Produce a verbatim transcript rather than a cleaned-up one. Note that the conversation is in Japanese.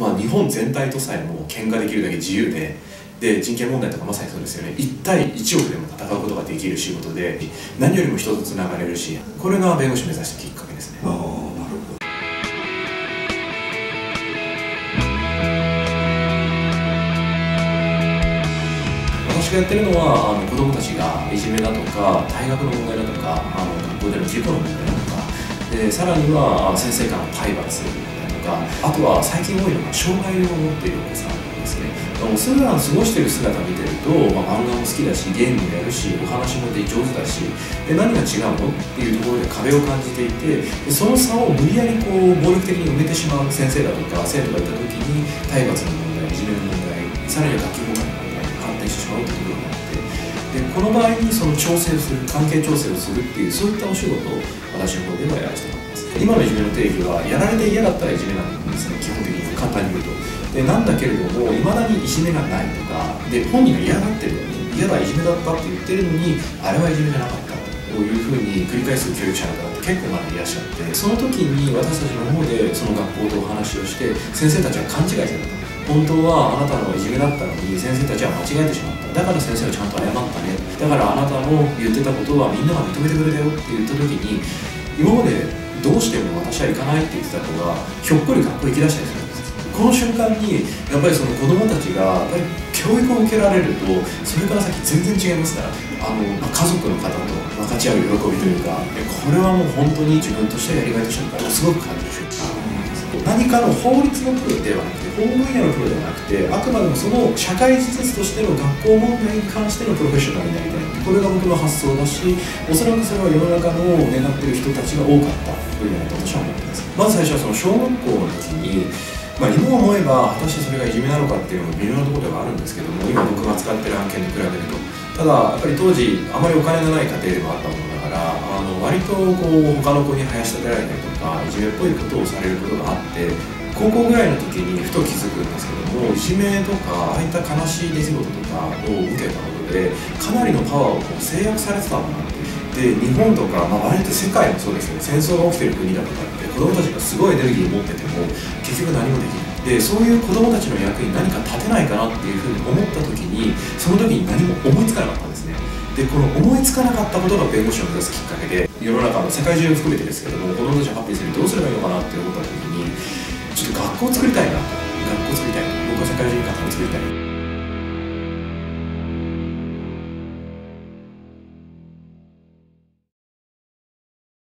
まあ、日本全体とさえも喧嘩できるだけ自由で、で人権問題とかまさにそうですよね。いち対いちおくでも戦うことができる仕事で、何よりも人とつながれるし、これが弁護士を目指したきっかけですね。ああ、なるほど。私がやってるのは、あの子どもたちがいじめだとか退学の問題だとか、あの学校での事故の問題だとかで、さらには先生からの体罰だとか、あとは最近多いのが障害を持っているお子さんですね。普段過ごしている姿を見てると、まあ、漫画も好きだしゲームもやるしお話もで上手だし、で何が違うのっていうところで壁を感じていて、でその差を無理やりこう暴力的に埋めてしまう先生だとか生徒がいた時に、体罰の問題、いじめの問題、さらには学級崩壊の問題に発展してしまうということがあって、でこの場合にその調整をする、関係調整をするっていう、そういったお仕事を私の方ではやらせてもらいます。今のいじめの定義は、やられて嫌だったらいじめなんですね、基本的に簡単に言うと。でなんだけれども、いまだにいじめがないとかで、本人が嫌がってるのに、嫌だ、いじめだったって言ってるのに、あれはいじめじゃなかったというふうに繰り返す教育者の方って結構まだいらっしゃって、その時に私たちの方でその学校とお話をして、先生たちは勘違いしてたと。本当はあなたのいじめだったのに先生たちは間違えてしまった。だから先生はちゃんと謝ったね。だからあなたの言ってたことはみんなが認めてくれたよって言った時に、今までどうしても私は行かないって言ってた子がひょっこり学校行きだしたりするんです。この瞬間にやっぱりその子どもたちがやっぱり教育を受けられると、それから先全然違いますから、あの、まあ、家族の方と分かち合う喜びというか、これはもう本当に自分としてやりがいとしてもすごく感じる瞬間。何かの法律のプロではなくて、法分野のプロではなくて、あくまでもその社会事実としての学校問題に関してのプロフェッショナルになりたい。これが僕の発想だし、おそらくそれは世の中の願っている人たちが多かった分野だと私は思ってます。まず最初はその小学校の時に、まあ、今思えば果たしてそれがいじめなのかっていうのも微妙なところではあるんですけども、今僕が使ってる案件に比べると、ただやっぱり当時あまりお金がない家庭でもあったものだから、あの割とこう他の子に囃し立てられたりとか、いじめっぽいことをされることがあって、高校ぐらいの時にふと気づくんですけども、いじめとかああいった悲しい出来事とかを受けたことで、かなりのパワーをこう制約されてたんだなって。で日本とか、まあ、割と世界もそうですけど、戦争が起きてる国だとかって子どもたちがすごいエネルギーを持ってても結局何もできない。でそういう子どもたちの役に何か立てないかなっていうふうに思った時に、その時に何も思いつかなかったんですね。でこの思いつかなかったことが弁護士を目指すきっかけで、世の中の世界中を含めてですけども、子どもたちをハッピーにするにどうすればいいのかなって思った時に、ちょっと学校を作りたいなと。学校を作りたい。僕は社会人学校を作りたい。